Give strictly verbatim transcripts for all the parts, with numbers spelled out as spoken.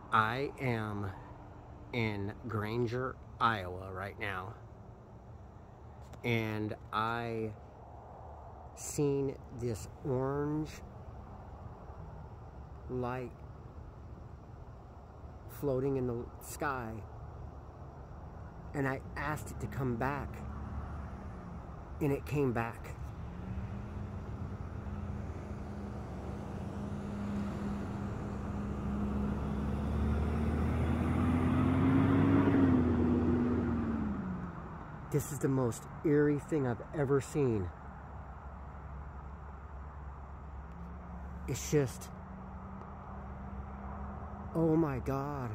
I am in Granger, Iowa right now, and I seen this orange light floating in the sky, and I asked it to come back, and it came back. This is the most eerie thing I've ever seen. It's just, oh my God.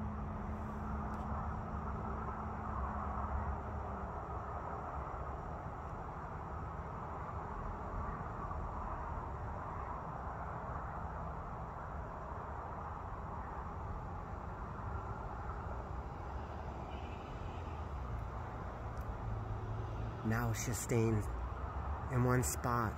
Now it's just staying in one spot.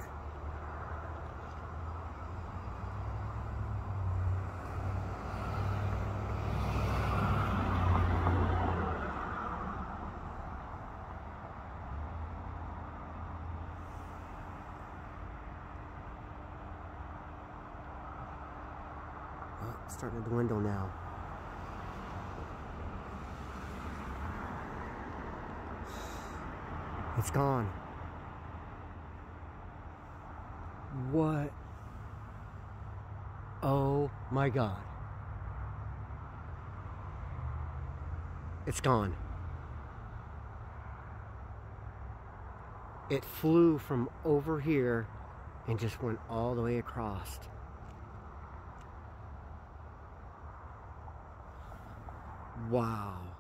Oh, it's starting to dwindle now. It's gone. What? Oh my God. It's gone. It flew from over here and just went all the way across. Wow.